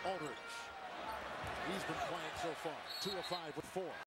Aldridge. He's been playing so far. 2 of 5 with 4.